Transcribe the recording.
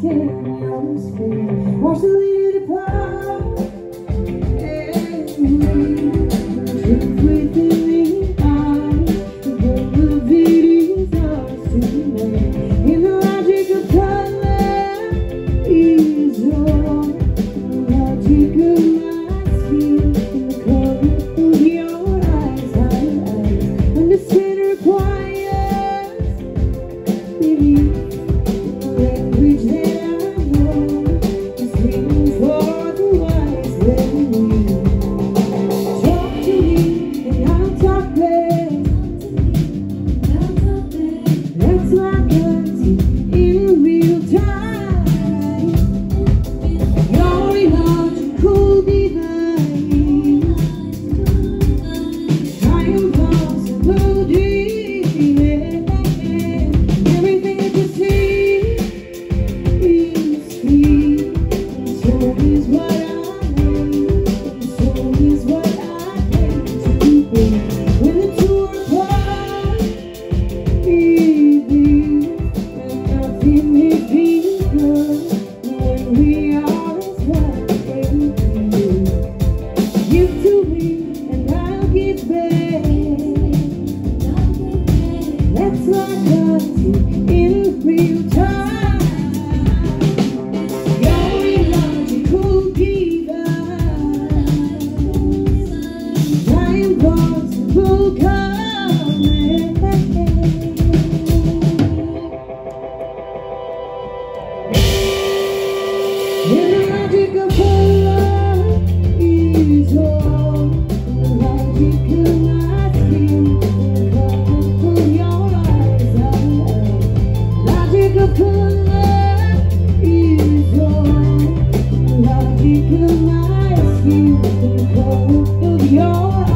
Watch the lead apart, truth within the eye, the beauty is ours tonight. In the logic of color is all, the logic of my skin, in the color of your eyes, understand requires belief, the language that your